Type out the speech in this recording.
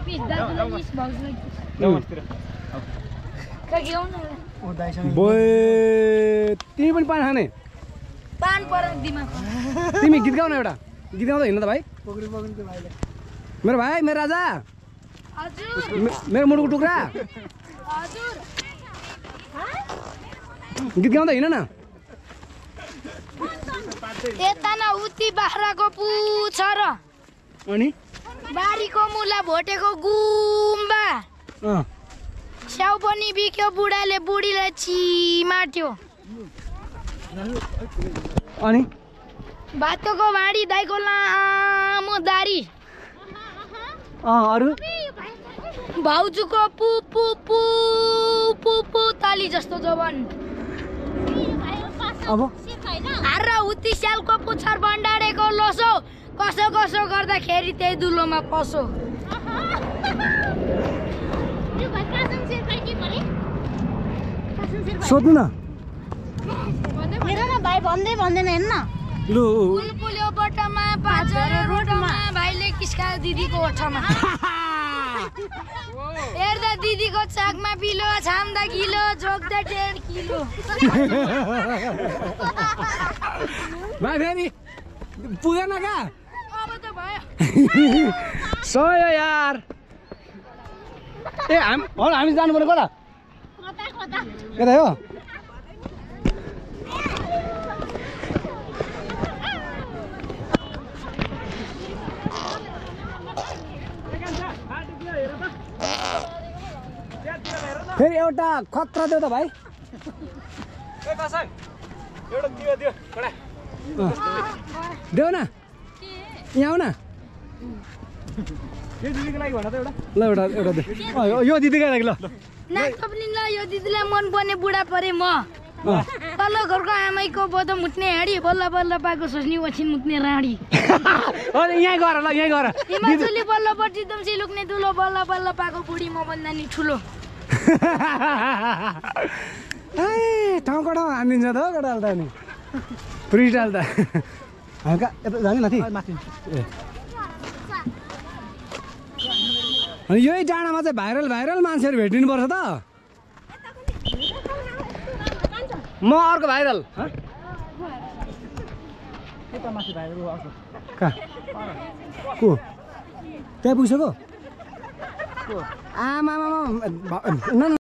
तिमी पनि पान खाने पान पर्छ दिमाग तिमी गीत गाउन एउटा गीत गाउँदा हिँड्न त भाइ मेरो भाइ मेरो राजा मेरो मुटुको टुक्रा गीत गाउँदा हिँड न यता न उति बाख्राको पुछ र अनि बारीको मुला भोटेको गुम्बा स्याउ पनि बिक्यो बुढाले बुढीलाई चिमाट्यो अनि भातको भाँडी दाइको लामो दारी अरू भाउजूको पु पु पु पु पु ताली जस्तो जवान अब हार र उति स्यालको पुच्छर भण्डारेको लोसो कसो कसो गर्दाखेरि त्यही दुलोमा पसो सोध्नु न मेरो न भाइ भन्दैन हेर्न लु पुल्यो बटमा पाँचरे रोटमा भाइले किस्का दिदीको ओठमा हेर्दा दिदीको चाकमा पिलो छाम्दा गिलो जोग्दा 1.5 किलो भाइ फेरि पुगेन का अब त भयो सयो यार ए हामी जानु पर्ने कता कता हो फेरि एउटा खतरा देऊ त भाइ देऊ न यहाँ आऊ न ल एउटा दे यो दिदीकै लागि ल यो दिदीलाई मन पर्ने बुढा परे म तल्लो घरको आमैको बोधो मुट्ने हाडी बल्ल बल्ल पाएको सोच्ने वछिन मुट्ने राडी यहीँ गर ल यहीँ गर हिमाचली बल्ल पर्ची दम्सी लुक्ने दुलो बल्ल बल्ल पाएको बुढी म भन्दा नि ठुलो ठाउँको ठाउँ हानिदिन्छ त कटाल त नि फ्रिस्टाइल त हल्का यता जाने माथि अनि यही डाँडामा चाहिँ भाइरल मान्छेहरू भेटिनुपर्छ त म अर्को भाइरल कहाँ को त्यहाँ पुगिसक्यो आमा